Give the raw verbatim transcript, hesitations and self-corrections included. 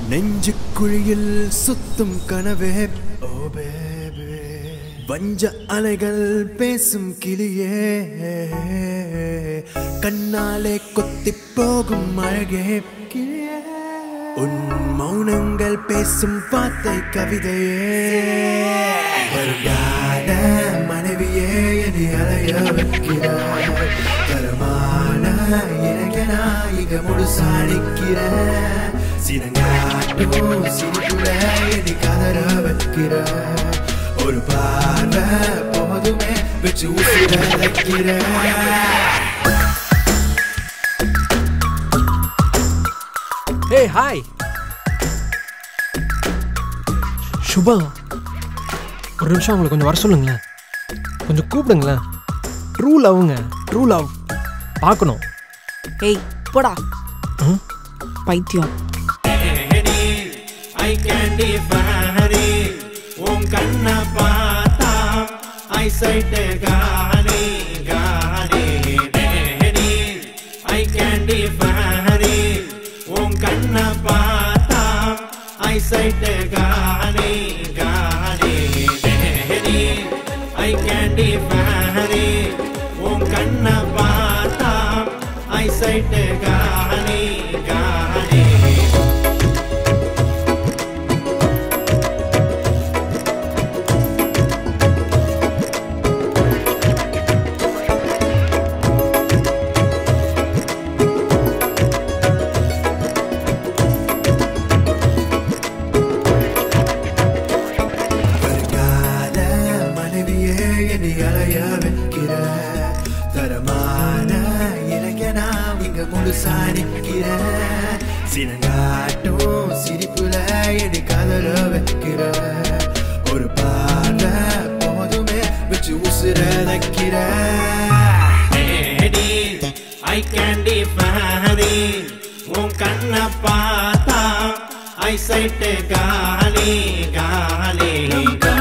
நெஞ்சுக்குழியில் சுத்தும் கனவே ஓ பேபி வஞ்ச அலைகள் பேசும் கிளியே கண்ணாலே கொத்தி போகும் அழகே கிளியே உன் மௌனங்கள் பேசும் வார்த்தை கவிதையே வருங்கால மனைவியே என்னை அலைய வைக்கிறாய் தரமான இறங்கனா இங்க முழுசா நிற்கிறேன் சினங்காட்டும் சிரிப்புல என்னை கதற வைக்கிறாய் ஒரு பார்வை போதுமே வச்சு உசிர வைக்கிறேன். ஹே ஹாய் சுபா, ஒரு நிமிஷம் அவங்களை கொஞ்சம் வர சொல்லுங்களேன், கொஞ்சம் கூப்பிடுங்களேன். ட்ரூ லவ்ங்க, ட்ரூ லவ் பார்க்கணும். ஏய் போடா பைத்தியம். I can't define it. உன் கண்ண பார்த்தா I sight காணி காணி I can't define it. உன் கண்ண பார்த்தா I sight காணி காணி I can't define it. உன் கண்ண பார்த்தா I sight காணி காணி தரமான இலங்கனா இங்க முழுசா நிற்கிறேன் சினங்காட்டும் சிரிப்புல என்னை கதற வைக்கிற ஒரு பார்வை போதுமே வச்சு உசுர வைக்கிறேன். I can't define it. உன் கண்ண பார்த்தா I sight காலி காலி